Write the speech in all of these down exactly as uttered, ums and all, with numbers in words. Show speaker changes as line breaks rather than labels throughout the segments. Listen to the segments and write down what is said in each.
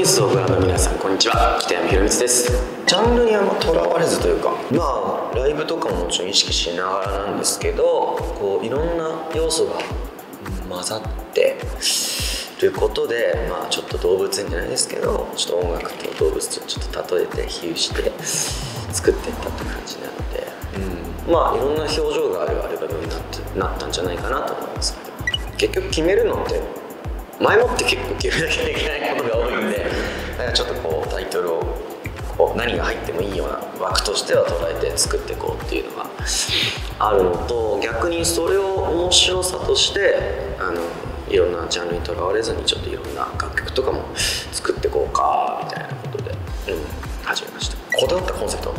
スをご覧の皆さん、こんにちは。北山宏光です。ジャンルにあんまとらわれずというか、まあライブとかももちろん意識しながらなんですけど、こういろんな要素が混ざってることで、まあちょっと動物園じゃないですけど、ちょっと音楽と動物とちょっと例えて比喩して作っていったって感じなので、うん、まあいろんな表情があるアルバムになってなったんじゃないかなと思いますけど、結局決めるのって前もって結構決めなきゃいけないことが多いんで、だからちょっとこうタイトルをこう何が入ってもいいような枠としては捉えて作っていこうっていうのがあるのと、逆にそれを面白さとしてあのいろんなジャンルにとらわれずにちょっといろんな楽曲とかも作っていこうかみたいなことで、うん、始めました。こだわったコンセプト、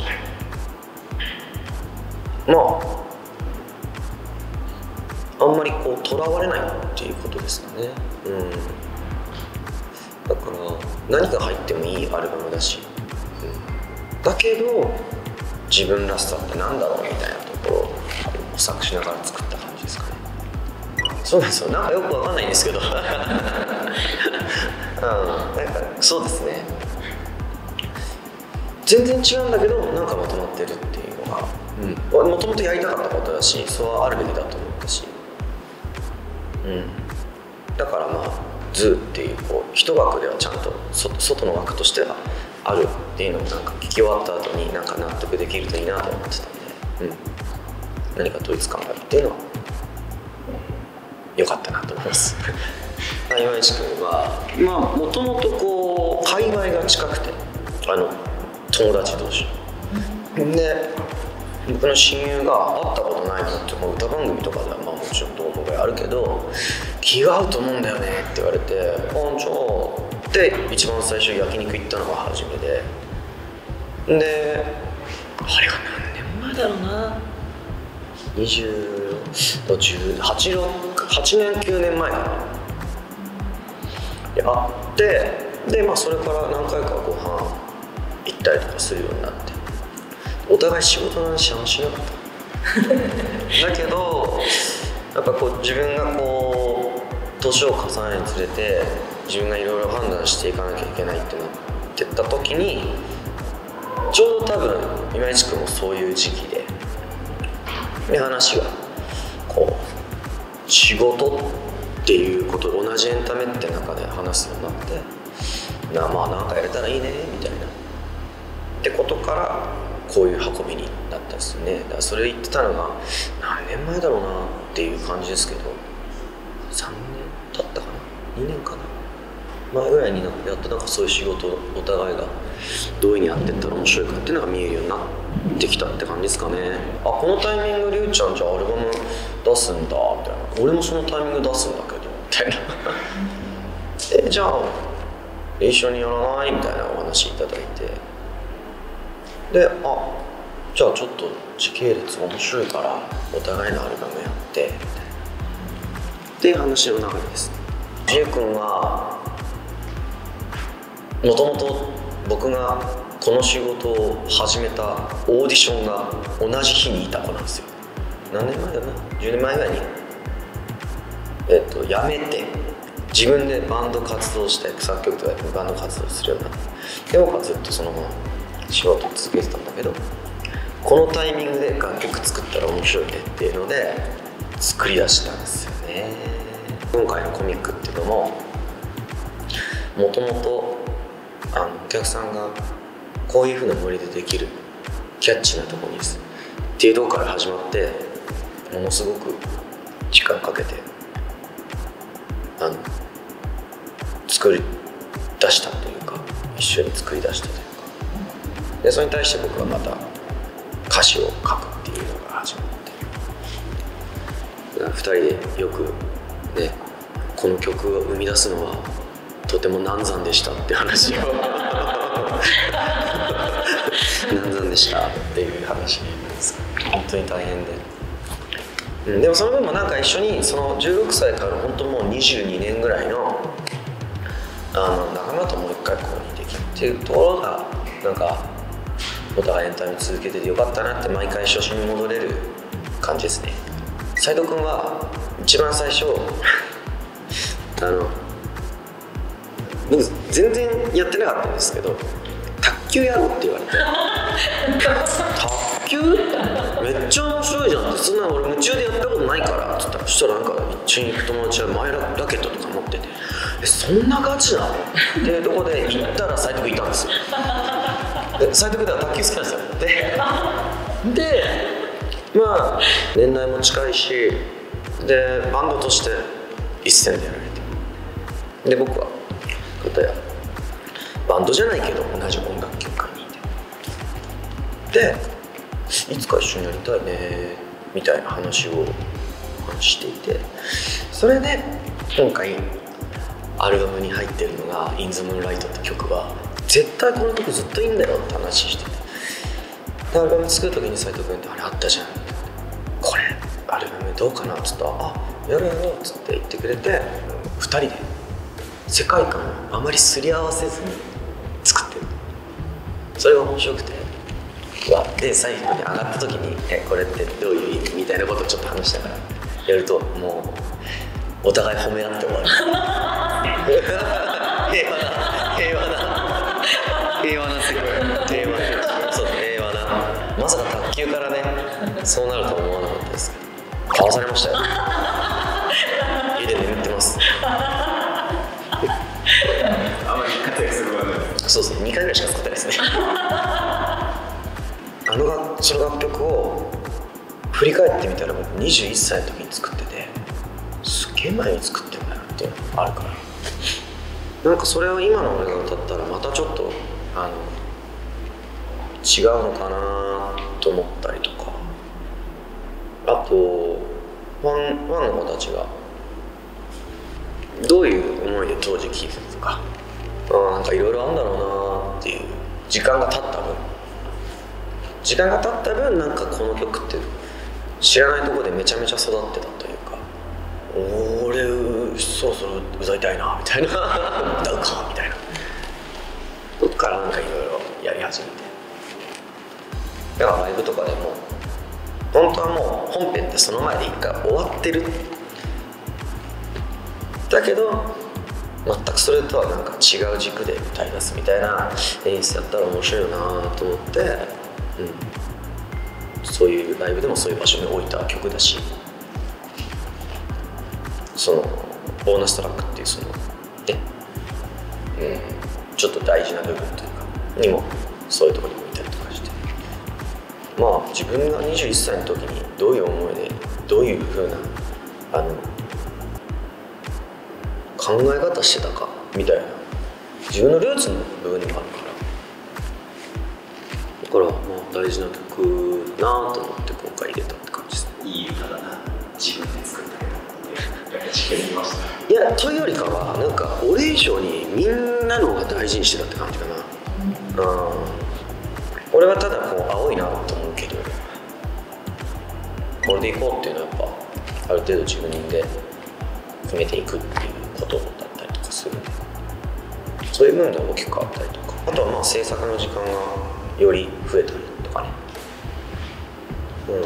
まああんまりこうとらわれないっていうことですかね。うん、だから何が入ってもいいアルバムだし、うん、だけど自分らしさってなんだろうみたいなところを模索しながら作った感じですかね。そうなんですよ、なんかよくわかんないんですけど、うん、なんかそうですね、全然違うんだけどなんかまとまってるっていうのが、もともとやりたかったことだし、そうはあるべきだと思ったし、うん、だからまあズーっていう、こう一枠ではちゃんと外の枠としてはあるっていうのをなんか聞き終わった後になんか納得できるといいなと思ってたんで、うん、何か統一感があるっていうのは良かったなと思います今市君はまあもともとこう界隈が近くて、あの友達同士で、僕の親友が会ったことないのって、まあ、歌番組とかではまあもちろんどうもぐらいあるけど、気が合うと思うんだよねって言われて、あじゃあで一番最初焼肉行ったのが初めで、であれが何年前だろうな、にじゅう、じゅうはち、はちねんきゅうねんまえかなで会って、でまあそれから何回かご飯行ったりとかするようになって、お互い仕事の話あんましなかっただけどやっぱこう自分がこう年を重ねるにつれて自分がいろいろ判断していかなきゃいけないってなってった時に、ちょうど多分今市君もそういう時期で、で話がこう仕事っていうこと、同じエンタメって中で話すようになって、なまあなんかやれたらいいねみたいなってことからこういう運びになったんですよね。だからそれ言ってたのが何年前だろうなっていう感じですけど、さんねん経ったかな、にねんかな前ぐらいになってやっとなんかそういう仕事をお互いがどういうふうにやってったら面白いかっていうのが見えるようになってきたって感じですかね。あこのタイミングりゅうちゃんじゃあアルバム出すんだみたいな、俺もそのタイミング出すんだけどみたいなえじゃあ一緒にやらないみたいなお話いただいて、で、あ、じゃあちょっと時系列面白いからお互いのアルバムやってみたいなっていう話の流れです。ジェイ君はもともと僕がこの仕事を始めたオーディションが同じ日にいた子なんですよ。何年前だな、じゅうねんまえぐらいにえっと辞めて自分でバンド活動して作曲とかバンド活動するようになって、で僕はずっとその後仕事を続けてたんだけど、このタイミングで楽曲作ったら面白いねっていうので作り出したんですよね。今回のコミックっていうのももともとお客さんがこういう風なノリでできるキャッチーなところにですっていうところから始まって、ものすごく時間かけてあの作り出したというか、一緒に作り出したというか、でそれに対して僕はまた歌詞を書くっていうのが始まって、ふたりでよくねこの曲を生み出すのはとても難産でしたって話を難産でしたっていう話ですか。本当に大変で、うん、でもその分もなんか一緒にそのじゅうろくさいから本当もうにじゅうにねんぐらいのあの仲間ともう一回こうにできるっていうところがなんかお互いエンタメ続けててよかったなって毎回初心に戻れる感じですね。斉藤君は一番最初あの僕全然やってなかったんですけど、卓球やろうって言われて卓球めっちゃ面白いじゃんって、そんな俺夢中でやったことないからって言ったら、そしたらなんか一緒に行く友達はマイラケットとか持ってて、えそんなガチなのっていうとこで行ったら斉藤君いたんですよ。で斉藤君では卓球好きなんですよ。ででまあ年代も近いし、でバンドとして一線でやられて、で僕は片やバンドじゃないけど同じ音楽協会にいて、でいつか一緒にやりたいねみたいな話をしていて、それで今回アルバムに入ってるのが「イン・ザ・ムーンライト」って曲は絶対この曲ずっといいんだよって話してて、でアルバム作る時に斉藤君って「あれあったじゃん」これアルバムどうかなっつったら「あやろうやろう」っつって言ってくれて、ふたりで世界観をあまりすり合わせずに作ってる。それが面白くて、で最後に上がった時に「えこれってどういう意味?」みたいなことをちょっと話したからやると、もうお互い褒め合って終わる平和な平和な平和な世界、平和なそう平和な、まさか卓球からねそうなるとは思わなかったですけど、かわされましたよ家で眠ってます
あまり活躍する場面。
そうですね、にかいぐらいしか使ってないですねあのがその楽曲を振り返ってみたら、僕にじゅういっさいの時に作ってて、すっげえ前に作ってんだよっていうのがあるから、なんかそれを今の俺が歌ったらまたちょっとあの違うのかなと思ったりとか、あとファン、ファンの子たちがどういう思いで当時聴いてたとか、あなんかいろいろあるんだろうなっていう、時間が経った分時間が経った分なんかこの曲って知らないところでめちゃめちゃ育ってたというか、俺そろそろ歌いたいなみたいな歌うかみたいなどっからなんかいろいろやり始めて、だからライブとかでも本当はもう本編ってその前で一回終わってる、だけど全くそれとはなんか違う軸で歌い出すみたいな演出やったら面白いよなと思って、うん、そういうライブでもそういう場所に置いた曲だし、そのボーナストラックっていうそのね、うん、ちょっと大事な部分というかにもそういうところに置いたりとかして、まあ自分がにじゅういっさいの時にどういう思いでどういうふうなあの考え方してたかみたいな自分のルーツの部分でもあるから、だからまあ大事な曲なと思って今回入れたって感じですね。
いい歌だな、自分で作ったけどやっぱ地形見ました。
いやというよりかはなんか俺以上にみんなのが大事にしてたって感じかな、うん、俺はただこう青いなと思うけど、これでいこうっていうのはやっぱある程度自分で決めていくっていうことだったりとかするんで、そういう部分で大きく変わったりとか、あとはまあ制作の時間がより増えたりとかね、うん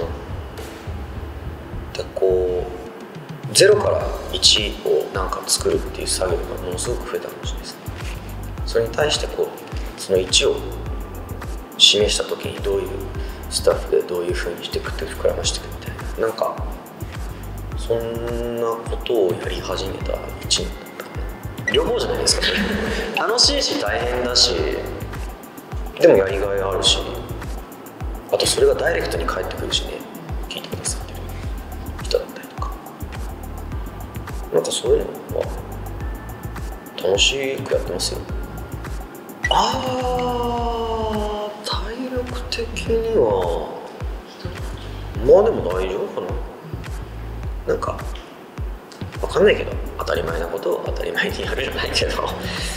でこうゼロからいちをなんか作るっていう作業がものすごく増えたかもしれないですね。それに対してこうそのいちを示した時にどういうスタッフでどういう風にしていくって膨らましていくみたいな、なんかそんなことをやり始めたいちねんだったかな。両方じゃないですかね楽しいし大変だし、でもやりがいあるし、あとそれがダイレクトに返ってくるしね、聞いてくださってる人だったりとか、なんかそういうのは楽しくやってますよ。あー体力的にはまあでも大丈夫かな。なんか分かんないけど当たり前なことを当たり前にやるじゃないけど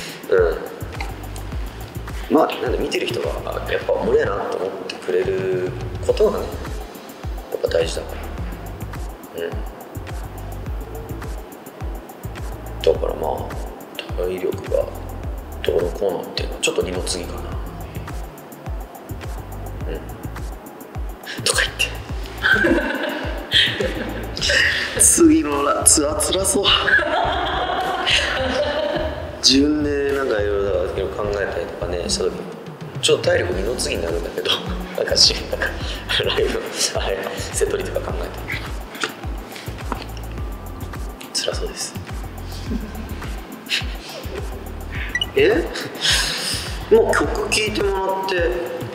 うんまあなんで見てる人がやっぱおもろいなと思ってくれることがねやっぱ大事だからうんだからまあ体力がどうのこうのっていうのはちょっと二の次かなうんとか言って次のツアーつらそう純麗ななんかいろいろだから考えたりとかねした時にちょっと体力二の次になるんだけどなんかしなんかライブのあれセトリとか考えて辛そうですえもう曲聴いてもらって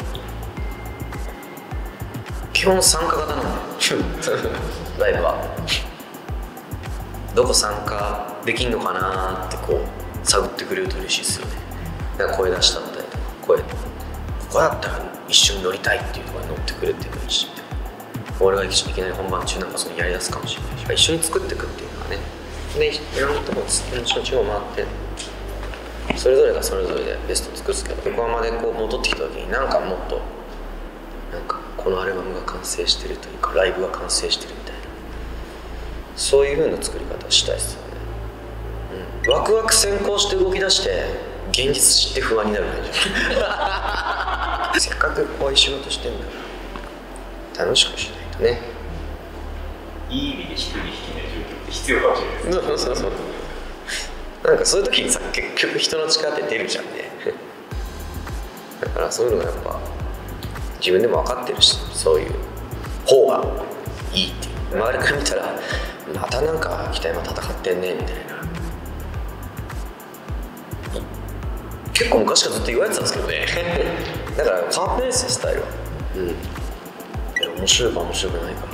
基本参加型なのライブはどこ参加できんのかなってこう探ってくれると嬉しいですよね。だから声出したったりとか声ここだったら一緒に乗りたいっていうところに乗ってくれっていうのいいし俺がいきなり本番中なんかそのやりだすかもしれないし一緒に作っていくっていうのはねでいろんなところ地方回ってそれぞれがそれぞれでベストを作るんですけど横浜でこう戻ってきた時になんかもっとなんかこのアルバムが完成してるというかライブが完成してるみたいなそういう風な作り方をしたいですよね、うん、ワクワク先行して動き出して現実知って不安になる感じせっかくこういう仕事してんだから楽しくしないとね
いい意味で一人引きの状況って必要かもしれないですね
そうそうそうなんかそういう時にさ結局人の力って出るじゃんねだからそういうのがやっぱ自分でも分かってるしそういう方がいいっていう周りから見たらまたなんか北山戦ってんねみたいな結構昔からずっと言われてたんですけどねだから変わってないですよスタイルはうん面白いか面白くないか、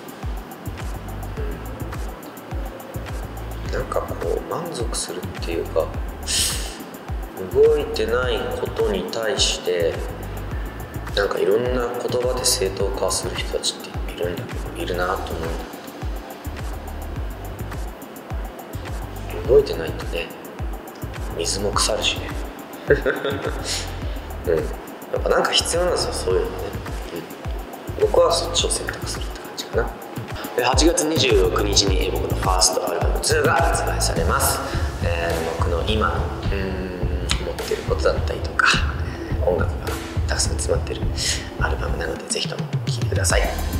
うん、なんかこう満足するっていうか動いてないことに対してなんかいろんな言葉で正当化する人たちっているんだけどいるなと思うんだけど動いてないとね水も腐るしねうん、やっぱなんか必要なんですよそういうのね、うん、僕はそっちを選択するって感じかなではちがつにじゅうろくにちに僕のファーストアルバムツーが発売されます、えー、僕の今のうーん思ってることだったりとか音楽がたくさん詰まってるアルバムなのでぜひとも聴いてください。